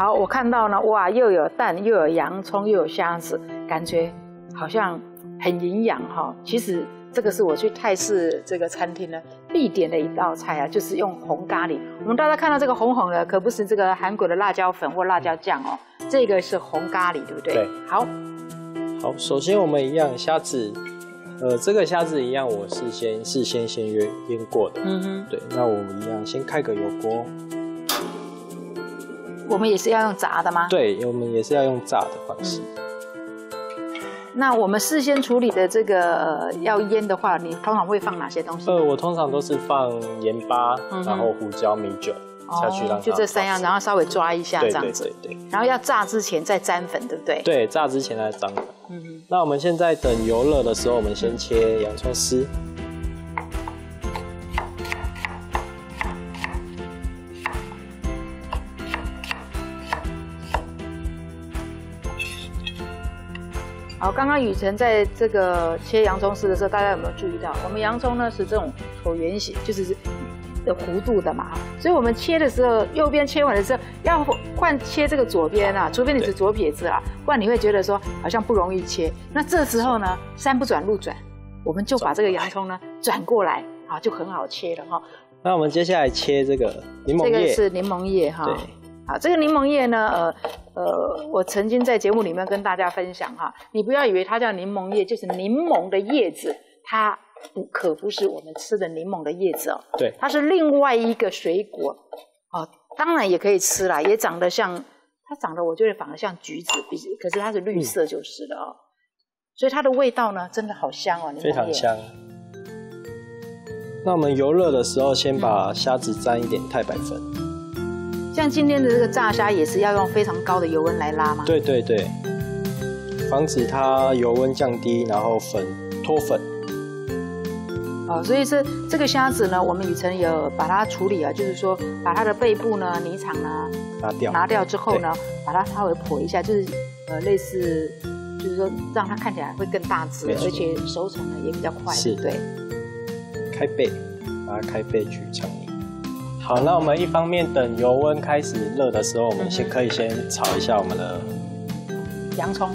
好，我看到呢，哇，又有蛋，又有洋葱，又有虾子，感觉好像很营养哈。其实这个是我去泰式这个餐厅呢必点的一道菜啊，就是用红咖喱。我们大家看到这个红红的，可不是这个韩国的辣椒粉或辣椒酱哦，这个是红咖喱，对不对？ 对。 好， 首先我们一样虾子，这个虾子一样，我是事先腌过的。对，那我们一样先开个油锅。 我们也是要用炸的吗？ 对，我们也是要用炸的方式。 那我们事先处理的这个要腌的话，你通常会放哪些东西？ 我通常都是放盐巴，然后胡椒、米酒下去让它就这3样，然后稍微抓一下这样子。 对。 然后要炸之前再沾粉，对不对？ 对，炸之前再沾粉。那我们现在等油热的时候，我们先切洋葱丝。 好，刚刚雨辰在这个切洋葱丝的时候，大家有没有注意到，我们洋葱呢是这种椭圆形，就是的弧度的嘛，所以我们切的时候，右边切完的时候要换切这个左边啊，除非你是左撇子啊，不然你会觉得说好像不容易切。那这时候呢，山不转路转，我们就把这个洋葱呢转过来，啊，就很好切了哈。 那我们接下来切这个柠檬叶， 这个是柠檬叶哈。对。好，这个柠檬叶呢，我曾经在节目里面跟大家分享哈，你不要以为它叫柠檬叶，就是柠檬的叶子，它可不是我们吃的柠檬的叶子哦， 对， 它是另外一个水果哦，当然也可以吃啦，也长得像，它长得我觉得反而像橘子，可是它是绿色就是了哦，所以它的味道呢，真的好香哦，柠檬叶非常香。 那我们油热的时候，先把虾子沾一点太白粉。 像今天的这个炸虾也是要用非常高的油温来拉吗？ 对，防止它油温降低，然后脱粉。 所以这个虾子呢，我们雨辰有把它处理啊，就是说把它的背部呢、泥肠呢拿掉之后呢，把它稍微剖一下，就是类似，就是说让它看起来会更大只，而且熟成呢也比较快，对不对？ 开背，把它开背去成泥。好，那我们一方面等油温开始热的时候，我们可以先炒一下我们的洋葱。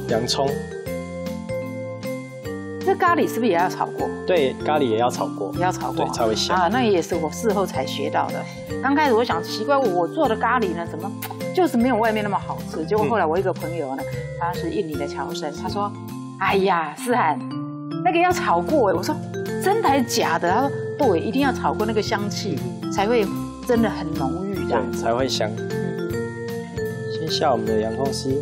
这咖喱是不是也要炒过？对， 咖喱也要炒过，对，才会香啊。那也是我事后才学到的。刚开始我想奇怪，我做的咖喱呢，怎么就是没有外面那么好吃？结果后来我一个朋友呢，他是印尼的侨生，他说：“哎呀，思涵，那个要炒过。”我说：“真的还是假的？”他说：“对，一定要炒过，那个香气才会。”真的很浓郁，这样才会香。先下我们的洋葱丝，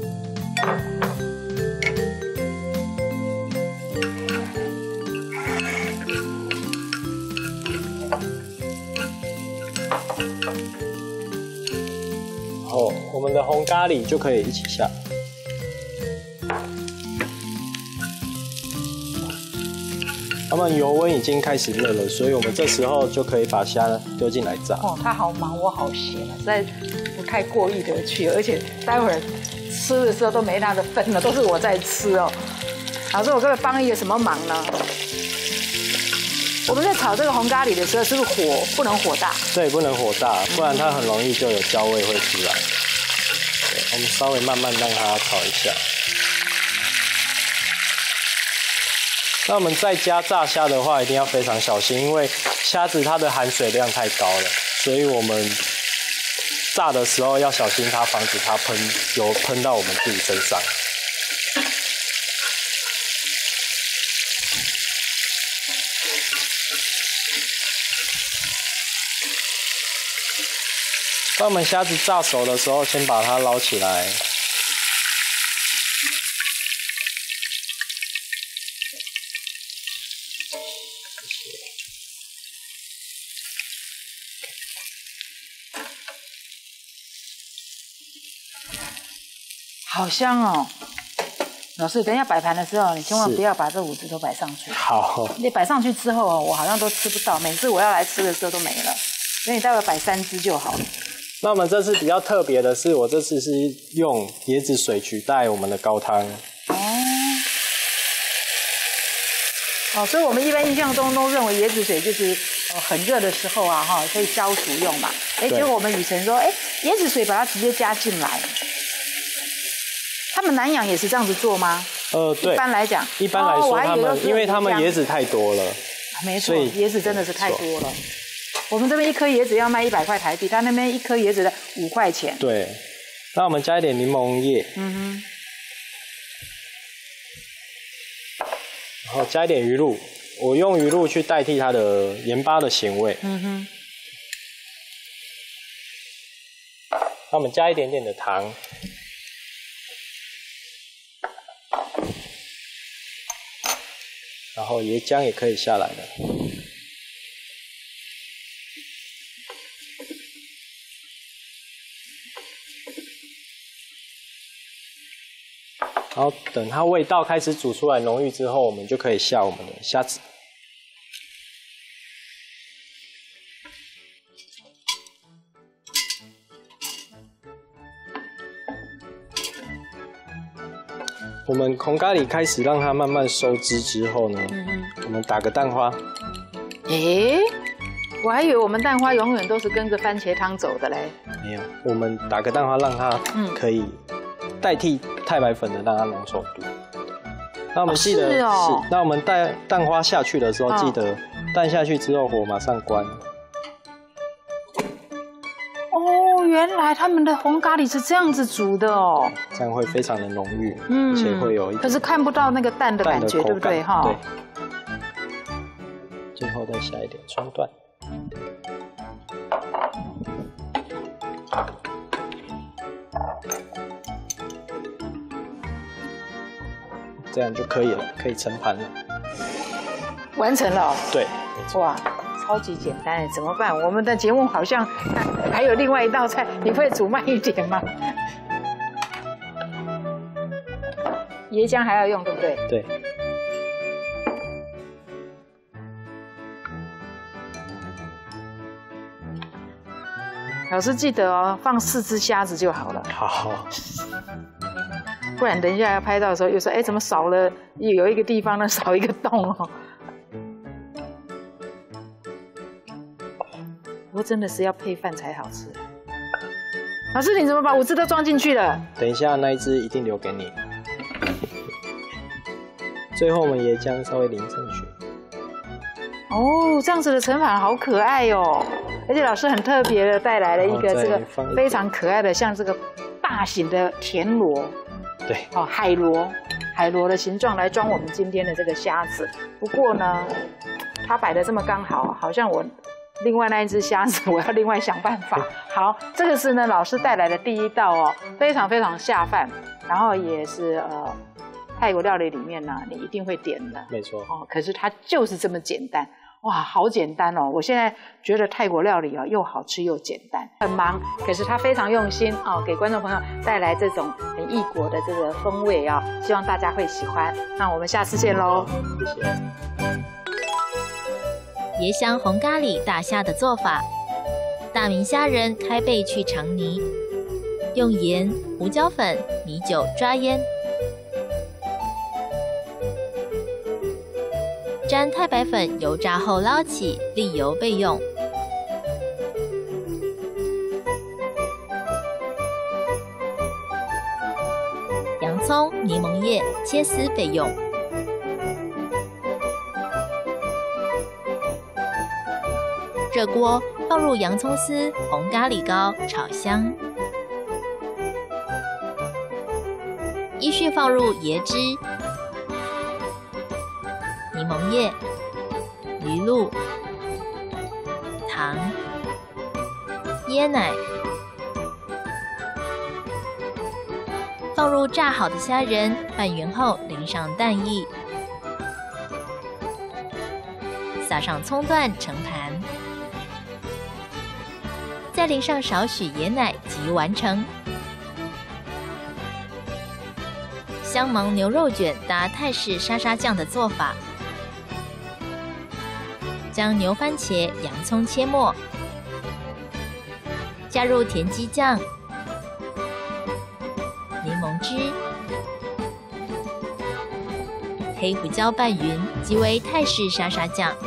然后我们的红咖喱就可以一起下。那么油温已经开始热了，所以我们这时候就可以把虾丢进来炸。 他好忙，我好闲啊，实在不太过意得去，而且待会儿吃的时候都没他的份了，都是我在吃哦。老师，我可不可以帮一个什么忙呢？我们在炒这个红咖喱的时候，是不是火不能火大？ 对，不能火大，不然它很容易就有焦味会出来。对，我们稍微慢慢让它炒一下。那我们再加炸虾的话，一定要非常小心，因为虾子它的含水量太高了，所以我们炸的时候要小心它，防止它油喷到我们自己身上。当我们虾子炸熟的时候，先把它捞起来。 好香哦！老师，等一下摆盘的时候，你千万不要把这5只都摆上去。 好。 你摆上去之后哦，我好像都吃不到，每次我要来吃的时候都没了。所以你待会摆3只就好了。 那我们这次比较特别的是，我这次是用椰子水取代我们的高汤。 哦，所以我们一般印象中都认为椰子水就是很热的时候啊，可以消暑用嘛。结果我们雨辰说，椰子水把它直接加进来。 他们南洋也是这样子做吗？ 对， 一般来讲， 一般来说他们，因为他们椰子太多了， 没错，椰子真的是太多了。我们这边一颗椰子要卖100块台币，他那边一颗椰子的5块钱。 对，那我们加一点柠檬叶，然后加一点鱼露，我用鱼露去代替它的盐巴的咸味。那我们加一点点的糖。然后椰浆也可以下来了。然后等它味道开始煮出来浓郁之后，我们就可以下我们的虾子。我们红咖喱开始让它慢慢收汁之后呢，我们打个蛋花。 我还以为我们蛋花永远都是跟着番茄汤走的嘞。 没有，我们打个蛋花让它可以代替太白粉的让它浓稠度。那我们记得那我们蛋花下去的时候，记得蛋下去之后火马上关。 原来他们的红咖喱是这样子煮的哦， 这样会非常的浓郁，而且会有一点可是看不到那个蛋的感觉，对不对？哈。 对。最后再下一点葱段。这样就可以了，可以盛盘了。 完成了。 对。 哇。超级简单，怎么办？我们的节目好像还有另外一道菜，你会煮慢一点吗？椰浆还要用，对不对？ 对。 老师记得哦，放4只虾子就好了。 好。 不然等一下要拍到的时候又说，怎么少了？有一个地方呢少一个洞哦。不过真的是要配饭才好吃。老师，你怎么把5只都装进去了？ 等一下那一只一定留给你。最后我们椰浆稍微淋上去。 这样子的盛法好可爱哦！而且老师很特别的带来了一个这个非常可爱的，像这个大型的田螺。 对。 海螺的形状来装我们今天的这个虾子。不过呢，它摆的这么刚好，好像我。另外那一只虾子，我要另外想办法。好，这个是呢老师带来的第一道哦，非常非常下饭，然后也是泰国料理里面呢你一定会点的。 没错。 可是它就是这么简单，哇，好简单哦！我现在觉得泰国料理又好吃又简单，很忙，可是它非常用心给观众朋友带来这种很异国的这个风味希望大家会喜欢。那我们下次见喽， 谢谢。 椰香红咖喱大虾的做法：大明虾仁开背去肠泥，用盐、胡椒粉、米酒抓腌，沾太白粉，油炸后捞起，沥油备用。洋葱、柠檬叶切丝备用。热锅放入洋葱丝、红咖喱膏炒香，依序放入椰汁、柠檬叶、鱼露、糖、椰奶，放入炸好的虾仁，拌匀后淋上蛋液，撒上葱段盛盘。再淋上少许椰奶即完成。香芒牛肉卷搭泰式沙沙酱的做法：将牛番茄、洋葱切末，加入甜鸡酱、柠檬汁、黑胡椒拌匀，即为泰式沙沙酱。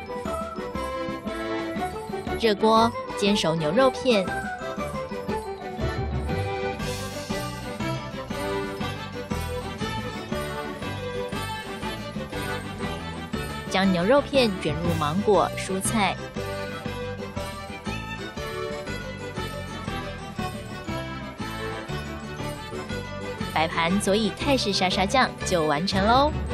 热锅煎熟牛肉片， 将牛肉片卷入芒果、蔬菜。摆盘佐以泰式沙沙酱就完成喽。